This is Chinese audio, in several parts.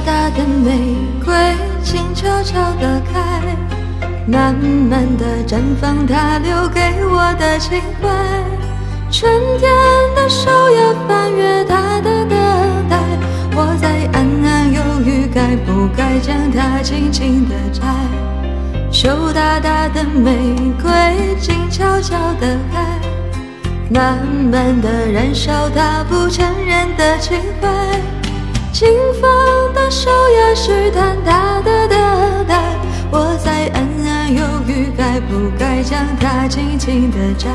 大的玫瑰静悄悄地开，慢慢地绽放它留给我的情怀。春天的手也翻越它的等待，我在暗暗犹豫该不该将它轻轻地摘。羞答答的玫瑰静悄悄地开，慢慢地燃烧它不承认的情怀。清风的手也试探它的等待，我在暗暗犹豫该不该将它轻轻地摘。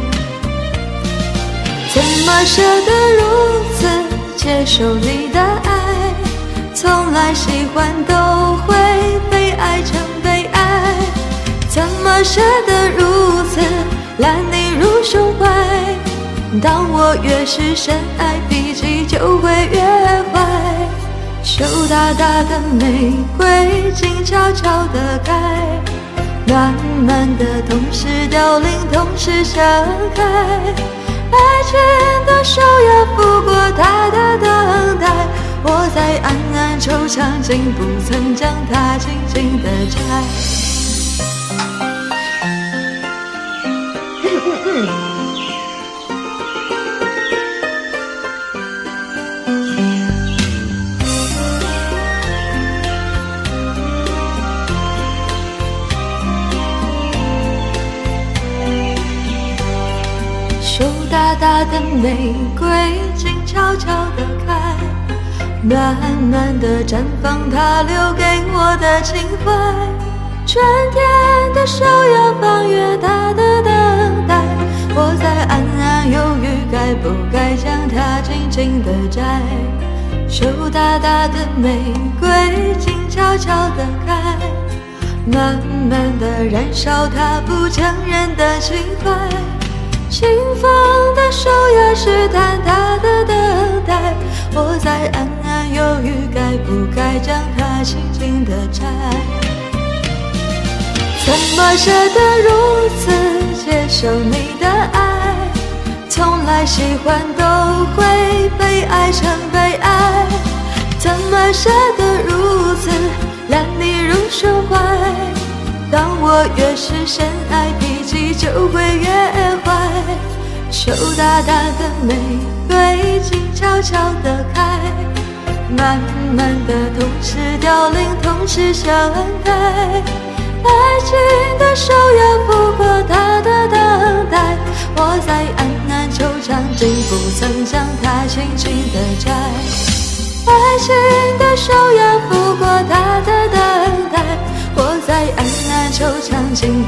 怎么舍得如此接受你的爱，从来喜欢都会被爱成悲哀。怎么舍得如此揽你入胸怀，当我越是深爱脾气就会越坏。羞答答的玫瑰静悄悄地开，慢慢的同时凋零同时盛开。爱情的手也拂过它的等待，我在暗暗惆怅竟不曾将它轻轻地摘。羞答答的玫瑰静悄悄地开，慢慢地绽放它留给我的情怀。春天的手也翻越它的等待，我在暗暗犹豫该不该将它轻轻地摘。羞答答的玫瑰静悄悄地开，慢慢地燃烧它不承认的情怀。清风的手也试探它的等待，我在暗暗犹豫该不该将它轻轻地摘。怎么舍得如此接受你的爱，从来喜欢都会被爱成悲哀。怎么舍得如此揽你入胸怀，当我越是深爱脾气就会越坏。羞答答的玫瑰静悄悄地开，慢慢的同时凋零同时盛开。爱情的手也拂过它的等待，我在暗暗惆怅竟不曾将它轻轻地摘。爱情的手也拂过它的等待，我在暗暗惆怅竟